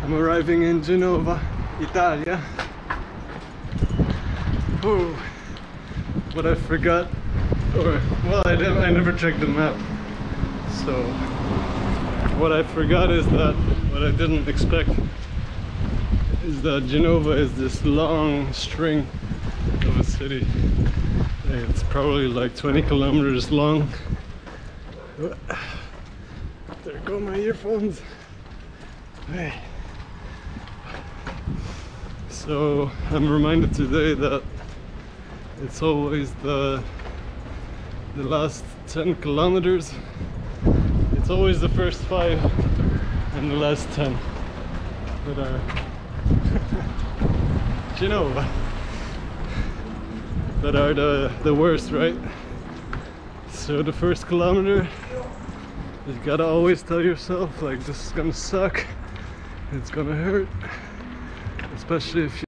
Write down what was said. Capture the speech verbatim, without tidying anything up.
I'm arriving in Genova, Italia. Oh, what I forgot, or well, I, didn't, I never checked the map. So what I forgot is that, what I didn't expect, is that Genova is this long string of a city. It's probably like twenty kilometers long. There go my earphones. Hey. So I'm reminded today that it's always the the last ten kilometers. It's always the first five and the last ten that are Genova, that are the the worst, right? So the first kilometer, you gotta always tell yourself like, this is gonna suck, it's gonna hurt, especially if you